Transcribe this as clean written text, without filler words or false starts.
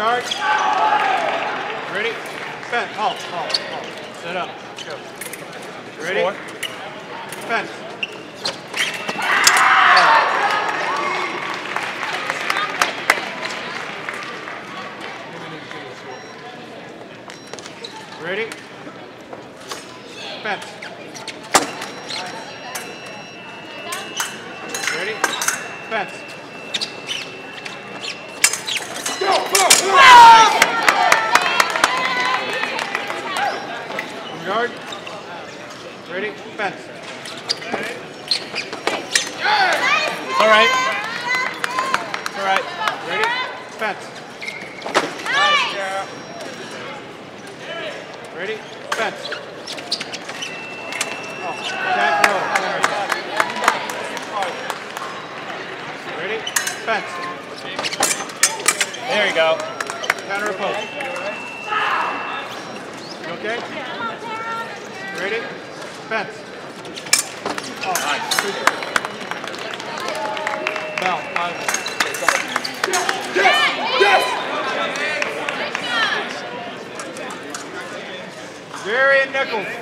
Guard. Ready? Fence. Halt. Set up. Go. Ready? Fence. Ready? Fence. Ready? Fence. Go! Guard. Ready? Fence. All right. All right. Ready? Fence. Nice, Tara. Ready? Fence. Oh, that no. Ready? Fence. There you go. Counter post. You okay? Ready? Fence. Oh, Nice. Bell. Yes! Jerry and Nichols.